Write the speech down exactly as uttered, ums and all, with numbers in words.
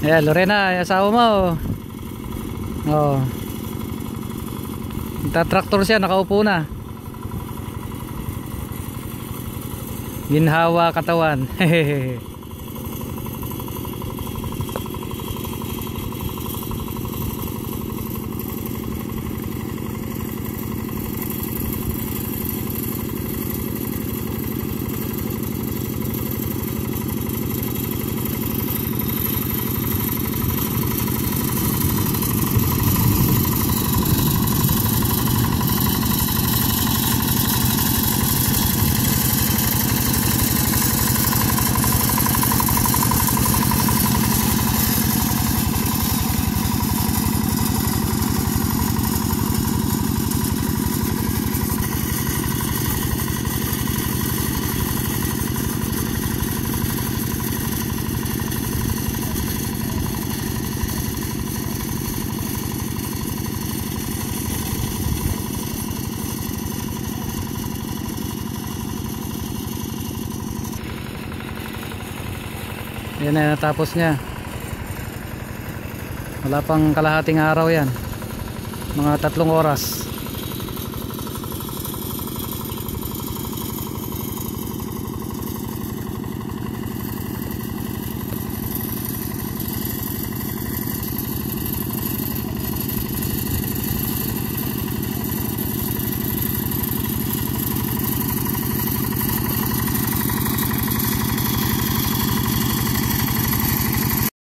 Ayan, Lorena, yung asawa mo. Oh. Nagtatraktor siya, nakaupo na. Ginhawa katawan. Hehehe. Yan na natapos niya. Wala pang kalahating araw yan, mga tatlong oras.